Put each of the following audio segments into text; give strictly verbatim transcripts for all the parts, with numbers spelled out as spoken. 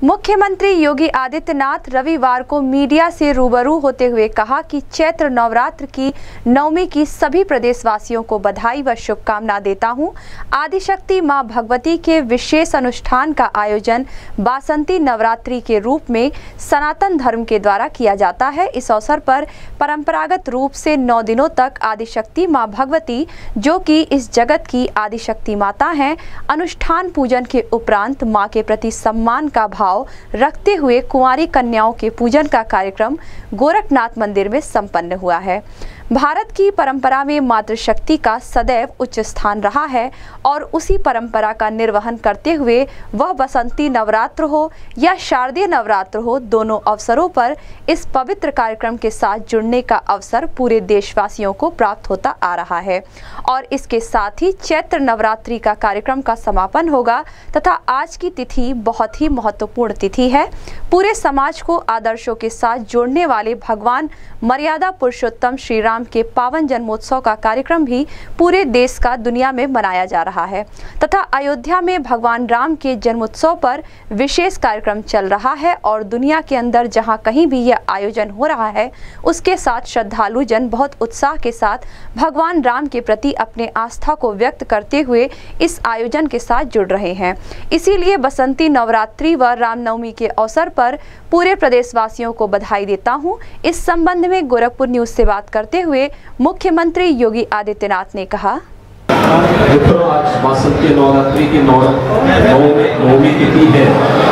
मुख्यमंत्री योगी आदित्यनाथ रविवार को मीडिया से रूबरू होते हुए कहा कि चैत्र नवरात्र की नवमी की सभी प्रदेशवासियों को बधाई व शुभकामना देता हूं। आदिशक्ति मां भगवती के विशेष अनुष्ठान का आयोजन बासंती नवरात्रि के रूप में सनातन धर्म के द्वारा किया जाता है। इस अवसर पर परंपरागत रूप से नौ दिनों तक आदिशक्ति मां भगवती, जो कि इस जगत की आदिशक्ति माता हैं, अनुष्ठान पूजन के उपरांत मां के प्रति सम्मान का भाव रखते हुए कुंवारी कन्याओं के पूजन का कार्यक्रम गोरखनाथ मंदिर में संपन्न हुआ है। भारत की परंपरा में मातृशक्ति का सदैव उच्च स्थान रहा है और उसी परंपरा का निर्वहन करते हुए वह बसंती नवरात्र हो या शारदीय नवरात्र हो, दोनों अवसरों पर इस पवित्र कार्यक्रम के साथ जुड़ने का अवसर पूरे देशवासियों को प्राप्त होता आ रहा है। और इसके साथ ही चैत्र नवरात्रि का कार्यक्रम का समापन होगा तथा आज की तिथि बहुत ही महत्वपूर्ण तिथि है। पूरे समाज को आदर्शों के साथ जोड़ने वाले भगवान मर्यादा पुरुषोत्तम श्री राम के पावन जन्मोत्सव का कार्यक्रम भी पूरे देश का दुनिया में मनाया जा रहा है तथा अयोध्या में भगवान राम के जन्मोत्सव पर विशेष कार्यक्रम चल रहा है और दुनिया के अंदर जहां कहीं भी यह आयोजन हो रहा है, उसके साथ श्रद्धालु जन बहुत उत्साह के साथ भगवान राम के प्रति अपने आस्था को व्यक्त करते हुए इस आयोजन के साथ जुड़ रहे हैं। इसीलिए बसंती नवरात्रि व रामनवमी के अवसर पर पूरे प्रदेशवासियों को बधाई देता हूं। इस संबंध में गोरखपुर न्यूज से बात करते हुए मुख्यमंत्री योगी आदित्यनाथ ने कहा, मित्रों, आज बासंती नवरात्रि की नवमी तिथि है।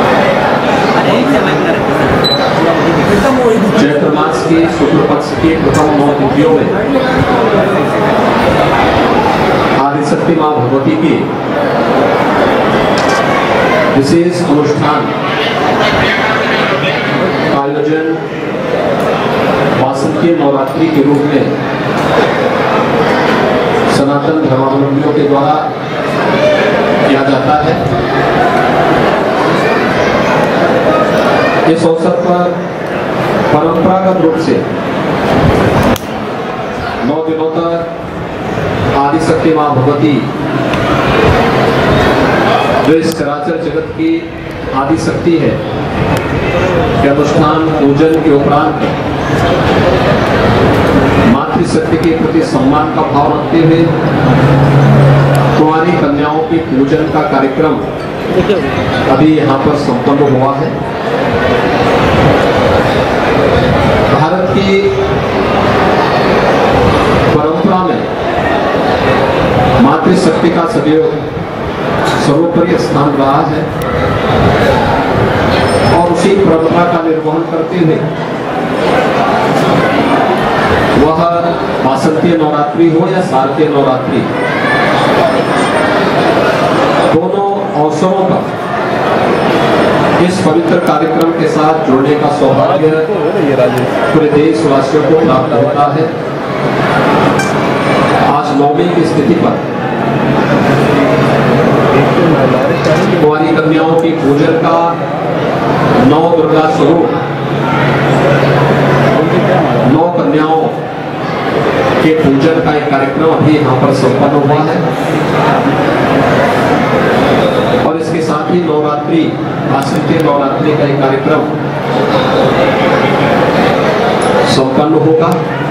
चैत्र मास की शुक्ल पक्ष की प्रथम नौ तिथियों में आदिशक्ति मां भगवती की विशेष अनुष्ठान आयोजन बासंती नवरात्रि के रूप में सनातन धर्मावलंबियों के द्वारा किया जाता है। इस अवसर पर परंपरागत रूप से नौ दिनों तक आदिशक्ति मां भगवती, जो इस चराचर जगत की आदिशक्ति है, के अनुष्ठान पूजन के उपरांत मातृशक्ति के प्रति सम्मान का भाव रखते हुए कुंवारी कन्याओं की पूजन का कार्यक्रम अभी यहाँ पर संपन्न हुआ है। भारत की परंपरा में मातृशक्ति का सदैव सर्वोपरि स्थान रहा है और उसी परंपरा का निर्वहन करते हुए वह बासंती नवरात्रि हो या शारदीय नवरात्रि, दोनों अवसरों पर इस पवित्र कार्यक्रम के साथ जुड़ने का सौभाग्य पूरे देशवासियों को प्राप्त होता है। आज नवमी की स्थिति पर कुंवारी कन्याओं की पूजन का नौ दुर्गा स्वरूप नौ कन्याओं के पूजन का एक कार्यक्रम अभी यहाँ पर संपन्न हुआ है और इसके साथ ही नवरात्रि बासंती नवरात्रि का एक कार्यक्रम संपन्न होगा।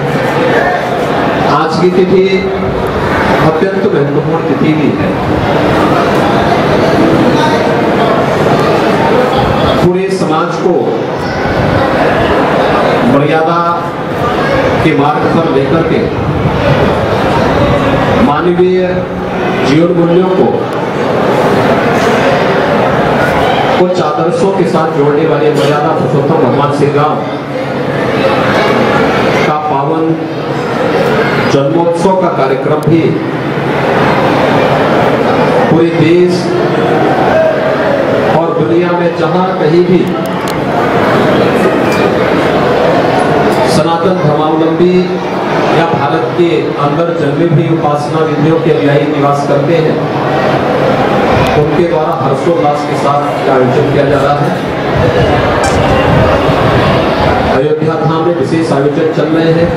आज की तिथि अत्यंत महत्वपूर्ण तिथि भी है। पूरे समाज को मर्यादा के मार्ग पर लेकर के मानवीय जीवन मूल्यों को कुछ आदर्शों के साथ जोड़ने वाले मर्यादा पुरुषोत्तम भगवान श्री राम का पावन जन्मोत्सव का कार्यक्रम भी पूरे देश और दुनिया में जहां कहीं भी सनातन धर्मावलंबी या भारत के अंदर जन्मे भी उपासना विधियों के अनुयायी निवास करते हैं, उनके द्वारा हर्षोल्लास के साथ आयोजन किया जा रहा है। अयोध्या धाम में विशेष आयोजन चल रहे हैं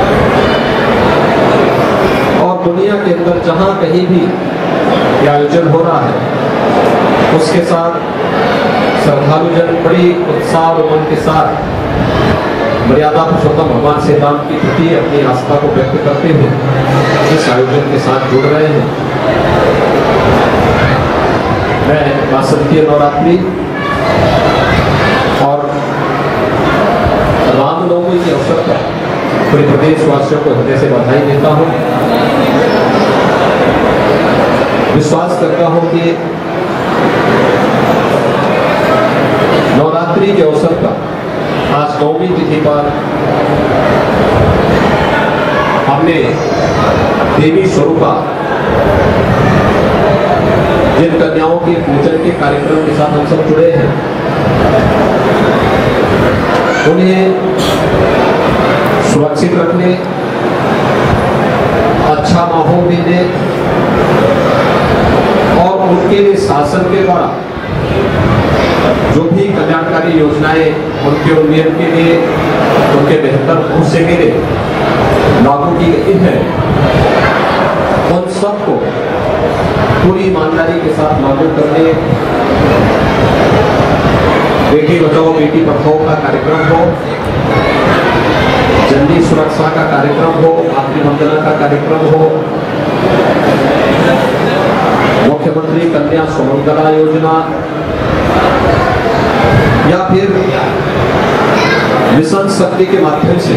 और दुनिया के अंदर जहां कहीं भी यह आयोजन हो रहा है, उसके साथ श्रद्धालु जन बड़ी उत्साह और उमंग के साथ मर्यादा पुरुषोत्तम भगवान श्री राम के प्रति अपनी आस्था को व्यक्त करते हुए इस आयोजन के साथ जुड़ रहे हैं। मैं वासंतीय नवरात्रि और रामनवमी के अवसर पर पूरे प्रदेशवासियों को हृदय से बधाई देता हूँ। विश्वास करता हूँ कि नवरात्रि के अवसर पर आज नौवीं तिथि पर हमने देवी स्वरूपा जिन कन्याओं के पूजन के कार्यक्रम के साथ हम सब जुड़े हैं, उन्हें सुरक्षित रखने, अच्छा माहौल देने और उनके शासन के द्वारा जो भी कल्याणकारी योजनाएं उनके उन्नयन के लिए, उनके बेहतर भविष्य के लिए लागू की गई है, उन सबको पूरी ईमानदारी के साथ लागू करने, बेटी बचाओ बेटी पढ़ाओ का कार्यक्रम हो, जननी सुरक्षा का कार्यक्रम हो, मातृवंदना का कार्यक्रम हो, मुख्यमंत्री कन्या सुमंगला योजना या फिर मिशन शक्ति के माध्यम से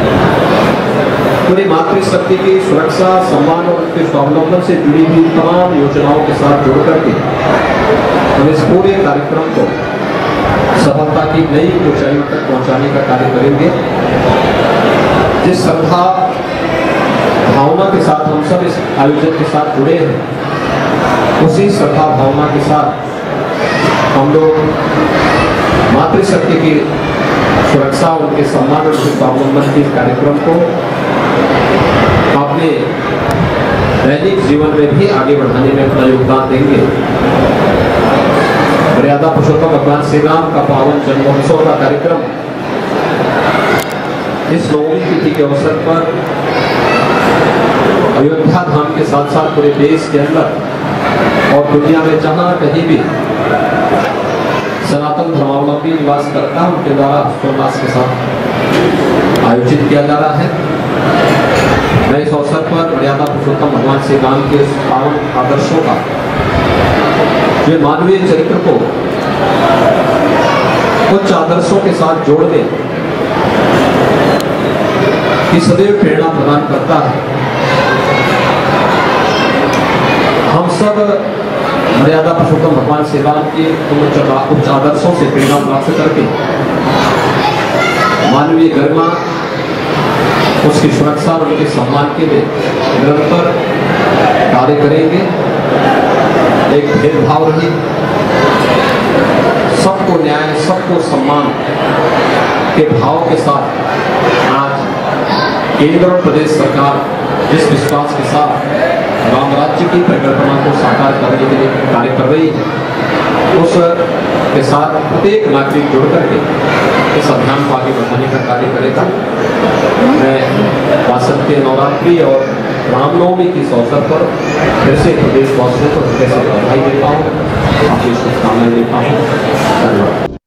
पूरी मातृशक्ति की सुरक्षा, सम्मान और उसके स्वावलंबन से जुड़ी हुई तमाम योजनाओं के साथ जुड़ करके हम इस पूरे कार्यक्रम को सफलता की नई ऊंचाइयों तक पहुंचाने का कार्य करेंगे। जिस श्रद्धा भावना के साथ हम सब इस आयोजन के साथ जुड़े हैं, उसी श्रद्धा भावना के साथ हम लोग मातृशक्ति की सुरक्षा, उनके सम्मान और उनके स्वावलंबन के कार्यक्रम को अपने दैनिक जीवन में भी आगे बढ़ाने में अपना योगदान देंगे। मर्यादा पुरुषोत्तम भगवान श्री राम का पावन जन्मोत्सव का कार्यक्रम इस नौवीं तिथि के अवसर पर अयोध्या धाम के साथ साथ पूरे देश के अंदर और दुनिया में जहां कहीं भी सनातन धर्मावलंबी निवास करता है, उनके द्वारा हर्षोल्लास के साथ आयोजित किया जा रहा है। मैं इस अवसर पर मर्यादा पुरुषोत्तम भगवान श्री राम के पावन आदर्शों का, जो मानवीय चरित्र को उच्च आदर्शों के साथ जोड़ने की सदैव प्रेरणा प्रदान करता है। हम सब मर्यादा पुरुषोत्तम भगवान श्री राम के उच्च आदर्शों से प्रेरणा प्राप्त करके मानवीय गरिमा, उसकी सुरक्षा और उनके सम्मान के लिए निरंतर कार्य करेंगे। एक भेदभाव रही, सबको न्याय, सबको सम्मान के भाव के साथ आज केंद्र और प्रदेश सरकार जिस विश्वास के साथ राम राज्य की परिकल्पना को साकार करने के लिए कार्य कर रही है, उस के साथ प्रत्येक नागरिक जुड़ करके इस अभियान को आगे बढ़ाने का कार्य करेगा। मैं वासंतीय नवरात्रि और रामनवमी के इस अवसर पर फिर से प्रदेशवासियों को हृदय से बधाई देता हूँ, आपकी शुभकामनाएं देता हूँ। धन्यवाद।